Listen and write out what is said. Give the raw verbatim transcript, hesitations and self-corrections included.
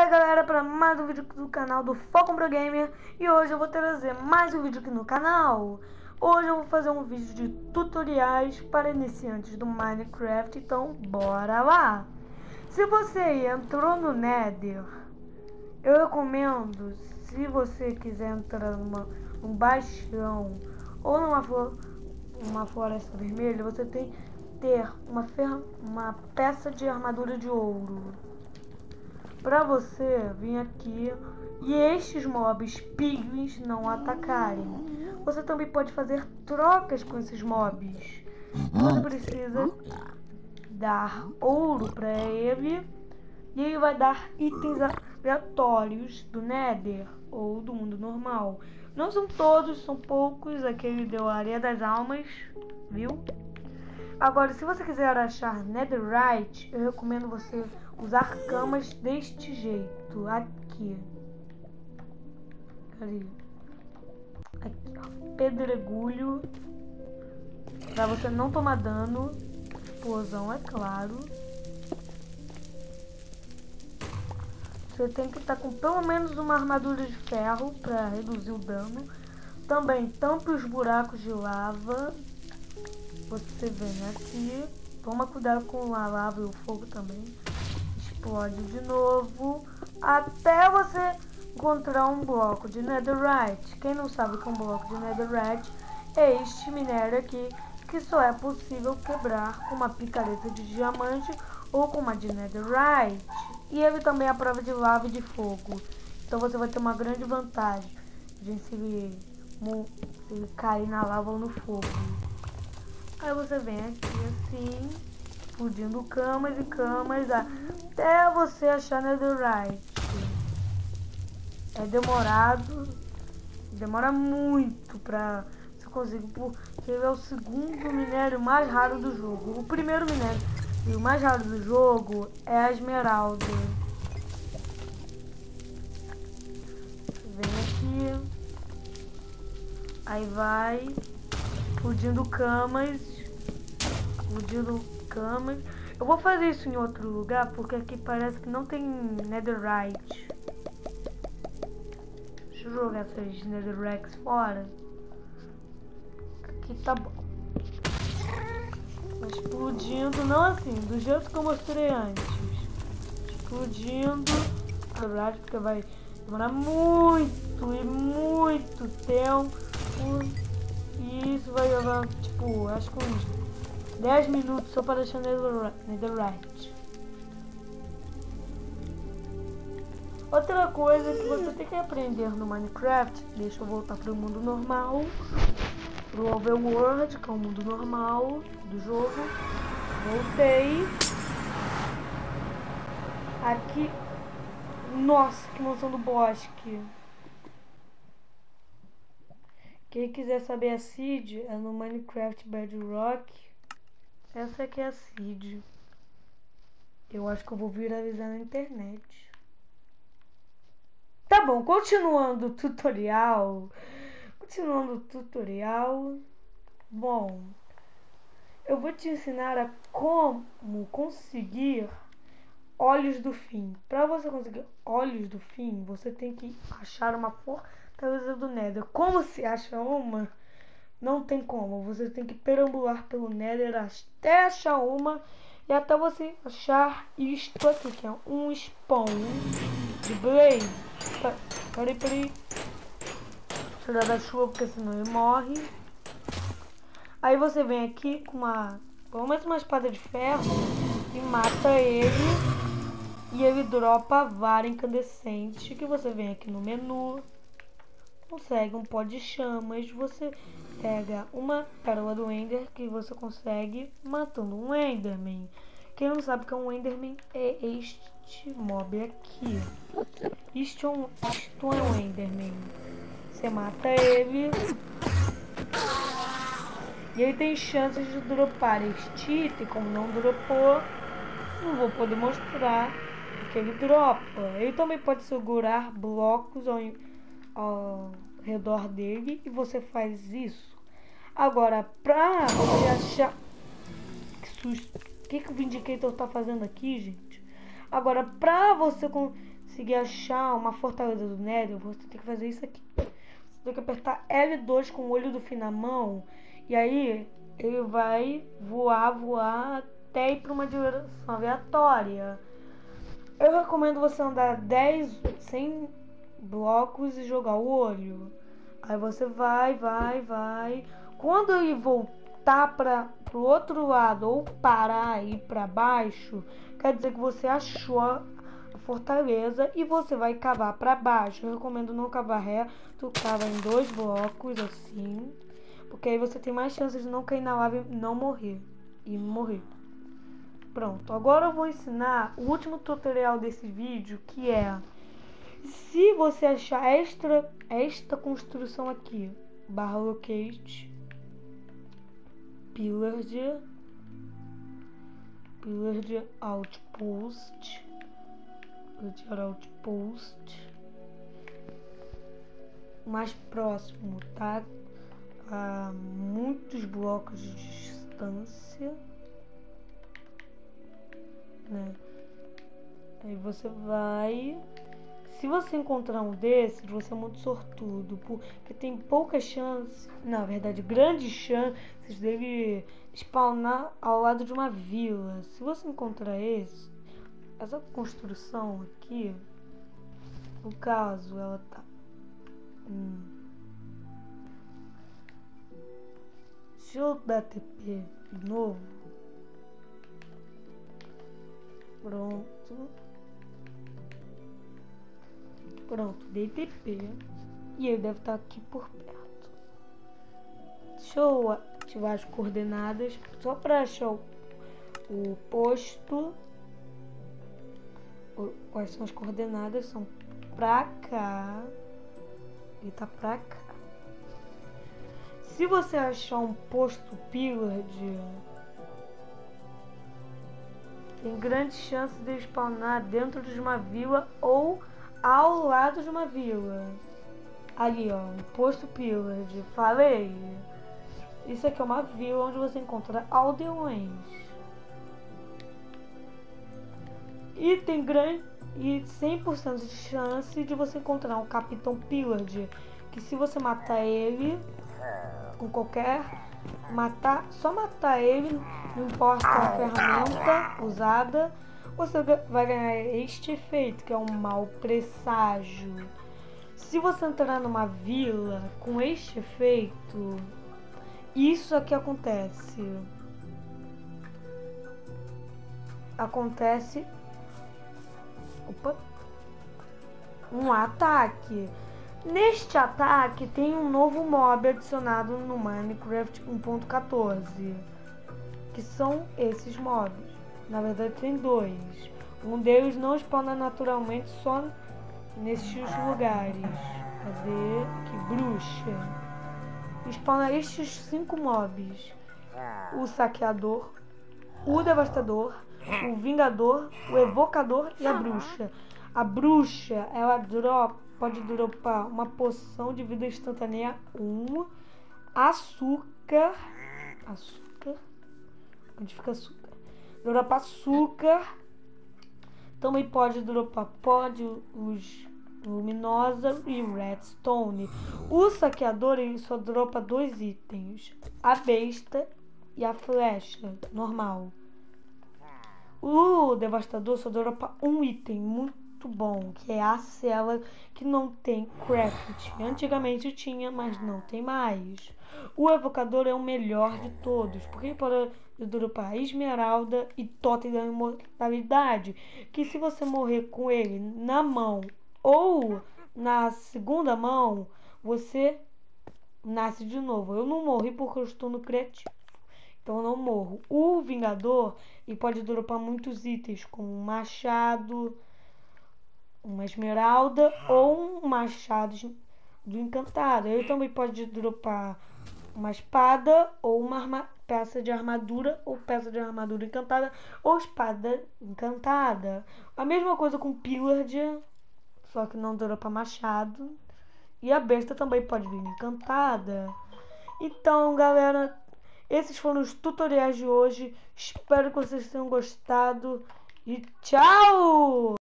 aí galera, para mais um vídeo do canal do Foco Pro Gamer. E hoje eu vou trazer mais um vídeo aqui no canal. Hoje eu vou fazer um vídeo de tutoriais para iniciantes do Minecraft. Então bora lá. Se você entrou no Nether, eu recomendo, se você quiser entrar numa, num bastião ou numa uma floresta vermelha, você tem que ter uma, fer uma peça de armadura de ouro para você vir aqui e estes mobs piglins não atacarem. Você também pode fazer trocas com esses mobs. Você precisa dar ouro para ele e ele vai dar itens aleatórios do Nether ou do mundo normal. Não são todos, são poucos. Aquele deu a areia das almas, viu? Agora, se você quiser achar Netherite, eu recomendo você usar camas deste jeito, aqui. Cadê? Aqui, ó. Pedregulho, pra você não tomar dano. Explosão, é claro. Você tem que estar com pelo menos uma armadura de ferro para reduzir o dano. Também tampe os buracos de lava. Você vem aqui, toma cuidado com a lava e o fogo também. Explode de novo até você encontrar um bloco de Netherite. Quem não sabe o que é um bloco de Netherite, é este minério aqui que só é possível quebrar com uma picareta de diamante ou com uma de Netherite. E ele também é a prova de lava e de fogo. Então você vai ter uma grande vantagem de se ele, se ele cair na lava ou no fogo. Aí você vem aqui assim, explodindo camas e camas até você achar Netherite. É demorado, demora muito pra você conseguir, porque ele é o segundo minério mais raro do jogo. O primeiro minério e o mais raro do jogo é a esmeralda. Vem aqui, aí vai explodindo camas, explodindo camas. Eu vou fazer isso em outro lugar porque aqui parece que não tem Netherite. Deixa eu jogar essas Netherite fora. Aqui tá bom. Tá explodindo, não assim, do jeito que eu mostrei antes. Explodindo. Na verdade, porque vai demorar muito e muito tempo. E isso vai levar, tipo, acho que uns dez minutos só para deixar Netherite. Outra coisa que você tem que aprender no Minecraft, deixa eu voltar para o mundo normal, pro Overworld, que é o mundo normal do jogo. Voltei. Aqui, nossa, que mansão do bosque. Quem quiser saber a seed é no Minecraft Bedrock. Essa aqui é a seed. Eu acho que eu vou viralizar na internet. Tá bom, continuando o tutorial. Continuando o tutorial. Bom, eu vou te ensinar a como conseguir olhos do fim. Para você conseguir olhos do fim, você tem que achar uma fortaleza do Nether. Como se acha uma? Não tem como. Você tem que perambular pelo Nether até achar uma. E até você achar isto aqui, que é um spawn de blaze. Peraí, peraí. Tirar da chuva, porque senão ele morre. Aí você vem aqui com uma, pelo menos uma espada de ferro, e mata ele. E ele dropa a vara incandescente, que você vem aqui no menu, consegue um pó de chamas, você pega uma pérola do Ender, que você consegue matando um Enderman. Quem não sabe o que é um Enderman, é este mob aqui. Isto é um, isto é um Enderman. Você mata ele e ele tem chances de dropar este item. Como não dropou, não vou poder mostrar que ele dropa. Ele também pode segurar blocos ao, ao redor dele e você faz isso. Agora, pra você achar... Que susto! O que, que o Vindicator tá fazendo aqui, gente? Agora, pra você conseguir conseguir achar uma fortaleza do Nether, você tem que fazer isso aqui. Você tem que apertar L dois com o olho do fim na mão. E aí ele vai voar, voar até ir para uma direção aleatória. Eu recomendo você andar dez, cem blocos e jogar o olho. Aí você vai, vai, vai. Quando ele voltar para o outro lado ou parar e ir para baixo, quer dizer que você achou a fortaleza e você vai cavar para baixo. Eu recomendo não cavar reto, cava em dois blocos assim, porque aí você tem mais chances de não cair na lava e não morrer. E morrer. Pronto, agora eu vou ensinar o último tutorial desse vídeo, que é: se você achar extra, esta construção aqui, barra locate, pillared, pillared outpost, pillared outpost, mais próximo, tá? A muitos blocos de distância, né? Aí você vai. Se você encontrar um desses, você é muito sortudo, porque tem poucas chances, na verdade, grandes chances dele spawnar ao lado de uma vila. Se você encontrar esse, essa construção aqui, no caso, ela tá. Hum. Deixa eu dar T P de novo. Pronto. Pronto, dei T P. E ele deve estar aqui por perto. Deixa eu ativar as coordenadas. Só para achar o, o posto. O, quais são as coordenadas? São pra cá. Ele tá pra cá. Se você achar um posto pillared, tem grandes chances de spawnar dentro de uma vila ou ao lado de uma vila. Ali, ó, um posto pillared. Falei. Isso aqui é uma vila onde você encontra aldeões. E tem grande e cem por cento de chance de você encontrar um capitão pillared, que se você matar ele com qualquer matar, só matar ele, não importa a ferramenta usada, você vai ganhar este efeito, que é um mau presságio. Se você entrar numa vila com este efeito, isso aqui acontece. Acontece opa, um ataque. Neste ataque tem um novo mob adicionado no Minecraft um ponto quatorze, que são esses mobs. Na verdade tem dois. Um deles não spawna naturalmente só nestes lugares. Cadê? Que bruxa. Spawna estes cinco mobs: o saqueador, o devastador, o vingador, o evocador e a bruxa. A bruxa, ela dropa, pode dropar uma poção de vida instantânea um, açúcar, açúcar, onde fica açúcar? Dropa açúcar, também pode dropar pode luz luminosa e redstone. O saqueador, ele só dropa dois itens: a besta e a flecha normal. O devastador só dropa um item muito bom, que é a cela, que não tem craft. Antigamente tinha, mas não tem mais. O evocador é o melhor de todos, porque ele pode dropar esmeralda e totem da imortalidade, que se você morrer com ele na mão ou na segunda mão, você nasce de novo. Eu não morri porque eu estou no criativo, então eu não morro. O vingador, ele pode dropar muitos itens, como um machado, uma esmeralda ou um machado do encantado. Ele também pode dropar uma espada ou uma arma, peça de armadura ou peça de armadura encantada ou espada encantada. A mesma coisa com pillared, só que não dropa machado. E a besta também pode vir encantada. Então, galera, esses foram os tutoriais de hoje. Espero que vocês tenham gostado. E tchau!